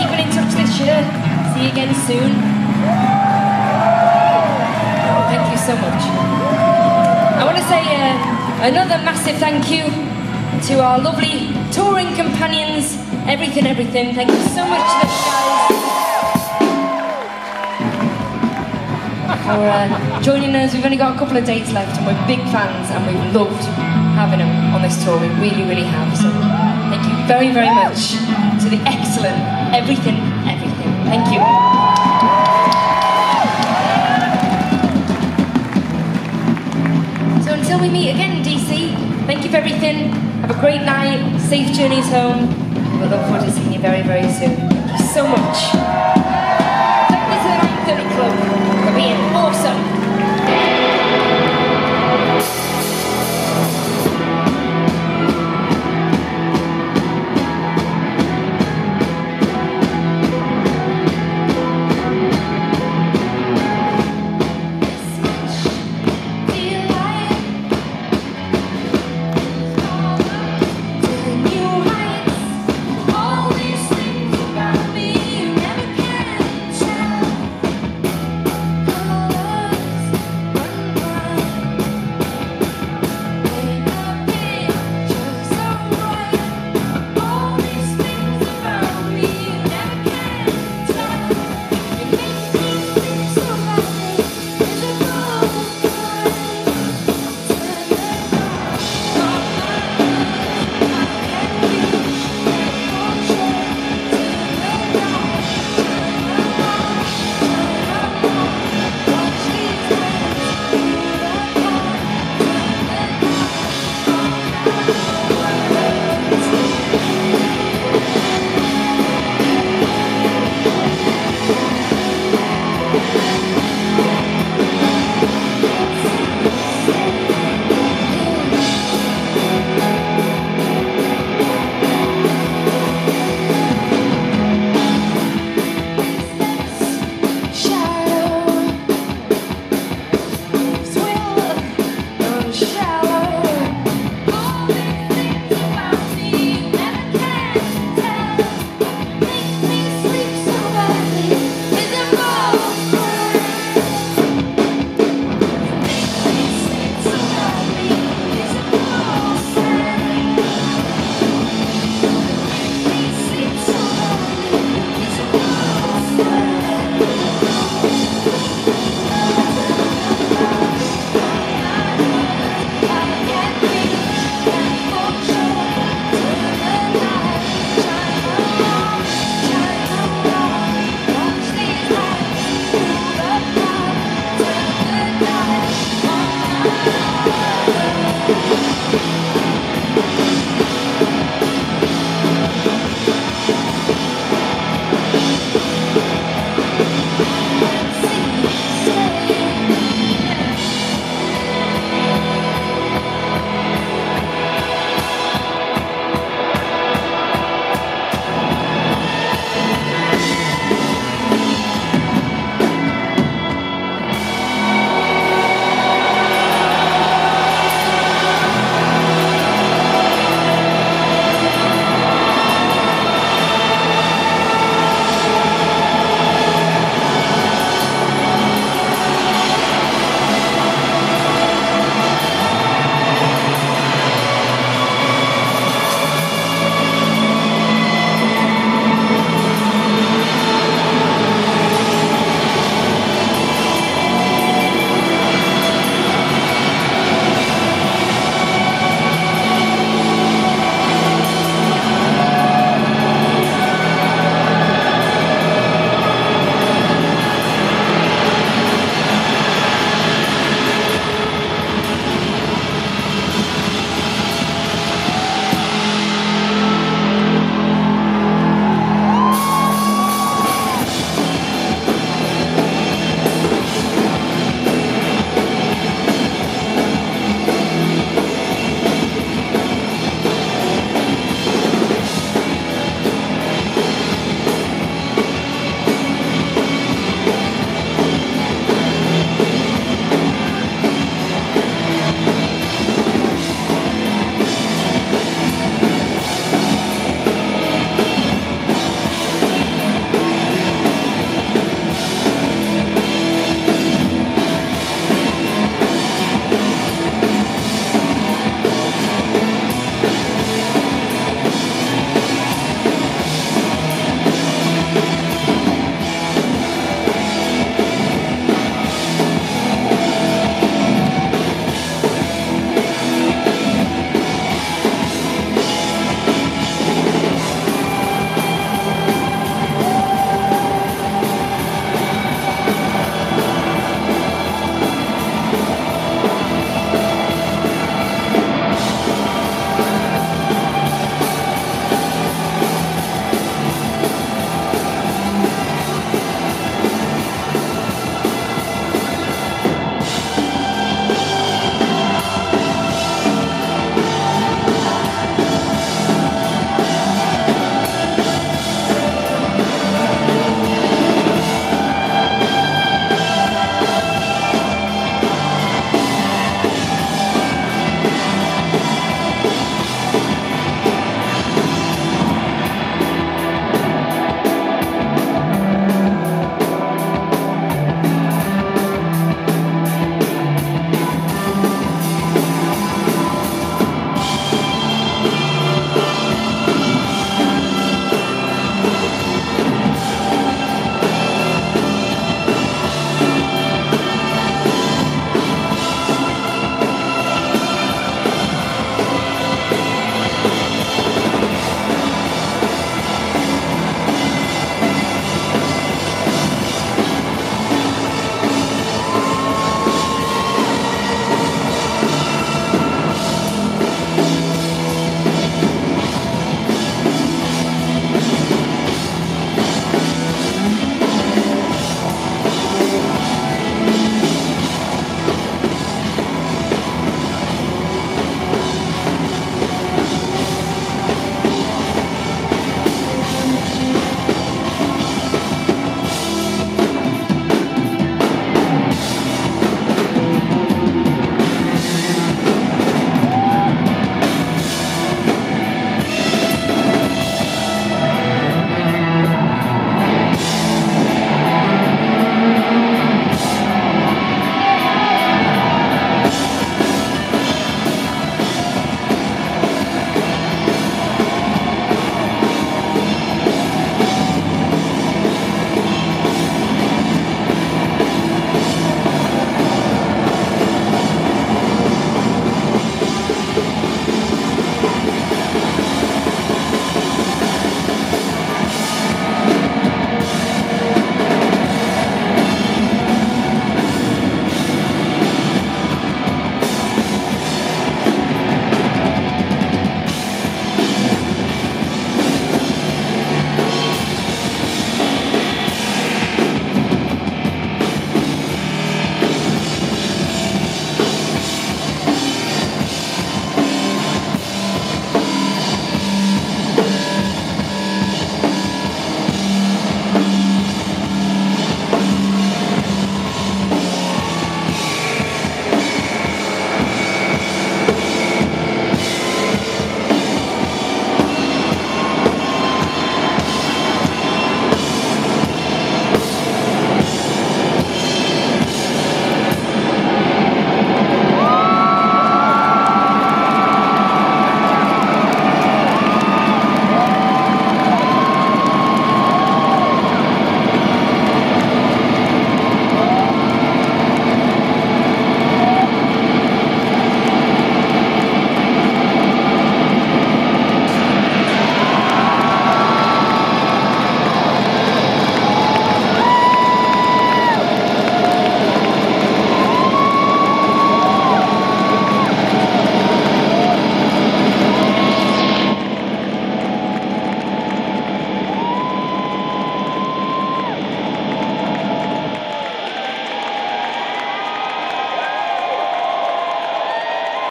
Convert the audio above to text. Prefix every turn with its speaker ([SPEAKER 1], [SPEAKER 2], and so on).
[SPEAKER 1] keeping in touch this year. See you again soon. Thank you so much. I want to say another massive thank you to our lovely touring companions, everything. Thank you so much to those guys for joining us. We've only got a couple of dates left and we're big fans and we've loved having them on this tour. We really have. So thank you very much to the excellent everything. Thank you. So until we meet again, DC, thank you for everything. Have a great night, safe journeys home. We'll look forward to seeing you very soon. Thank you so much. Take me to the 9:30 Club.